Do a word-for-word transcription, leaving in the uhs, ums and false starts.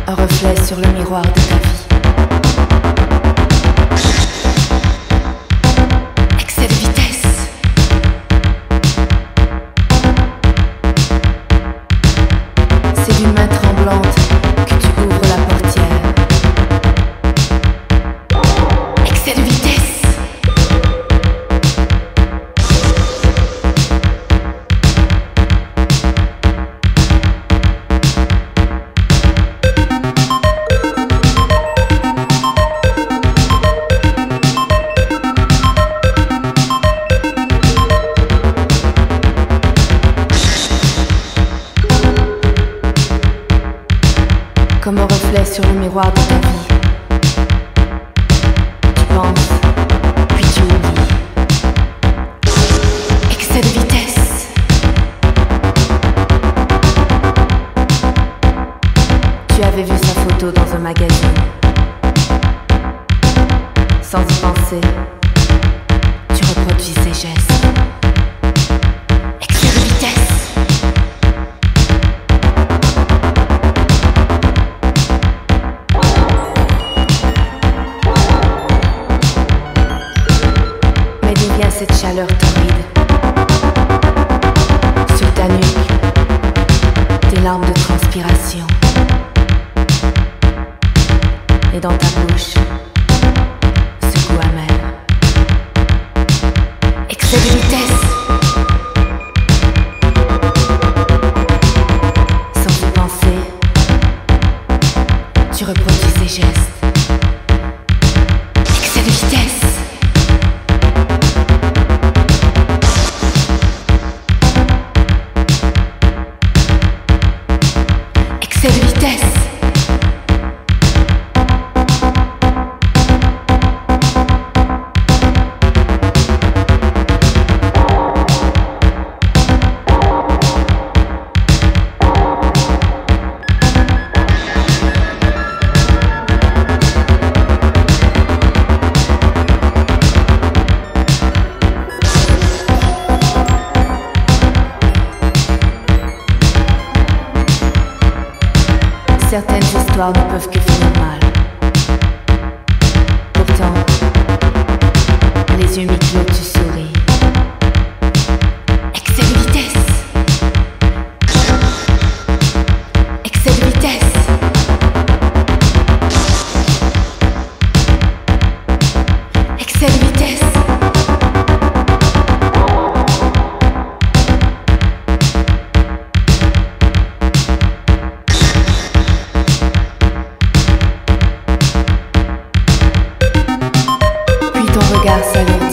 Un reflet sur le miroir de ta vie. Excès de vitesse. C'est d'une main tremblante que tu ouvres la portière. Excès de vitesse. Comme un reflet sur le miroir de ta vie. Tu penses, puis tu oublies. Excès de vitesse. Tu avais vu sa photo dans un magazine. Sans y penser, tu reproduis ses gestes. Excès de vitesse. Cette chaleur torride sur ta nuque, tes larmes de transpiration, et dans ta bouche, ce goût amer. Excès de vitesse. Sans y penser, tu reproduis ces gestes. Excès de vitesse. Excès de vitesse. Certaines histoires ne peuvent que finir mal. Pourtant, les yeux mi-clos, tu souris. Excès de vitesse. Excès de vitesse. Excès de vitesse. Regard s'alourdit.